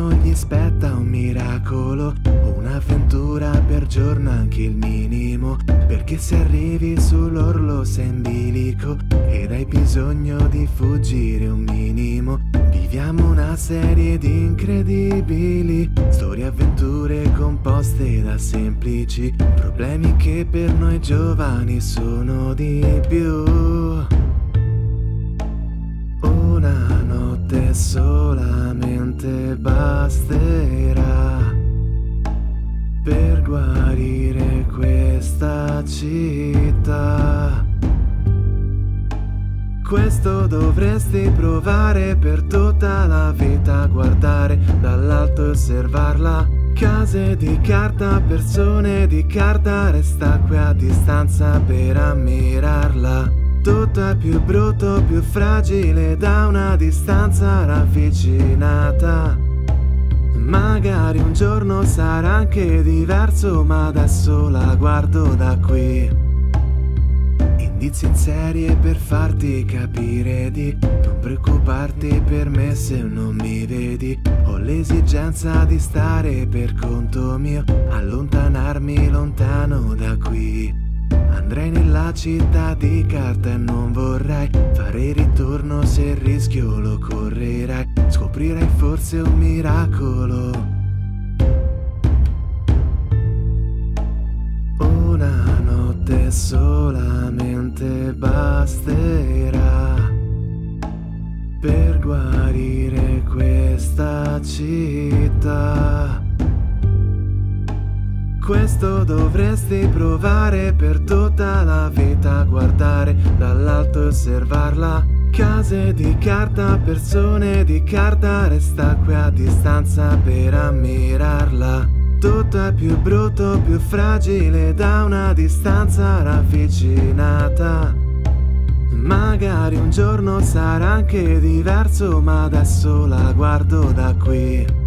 non gli spetta un miracolo o un'avventura per giorno, anche il minimo, perché se arrivi sull'orlo sei in bilico ed hai bisogno di fuggire un minimo. Viviamo una serie di incredibili storie, avventure composte da semplici problemi che per noi giovani sono di più. Una notte solamente basterà per guarire questa città. Questo dovresti provare per tutta la vita, guardare dall'alto e osservarla. Case di carta, persone di carta, resta qui a distanza per ammirarla. Tutto è più brutto, più fragile da una distanza ravvicinata. Magari un giorno sarà anche diverso, ma adesso la guardo da qui. Indizi in serie per farti capire di non preoccuparti per me se non mi vedi. Ho l'esigenza di stare per conto mio, allontanarmi lontano da qui. Andrei nella città di carta e non vorrei fare ritorno, se il rischio lo correrai. Scoprirai forse un miracolo. Una notte solamente basterà per guarire questa città. Questo dovresti provare per tutta la vita, guardare dall'alto e osservarla. Case di carta, persone di carta, resta qui a distanza per ammirarla. Tutto è più brutto, più fragile da una distanza ravvicinata. Magari un giorno sarà anche diverso, ma adesso la guardo da qui.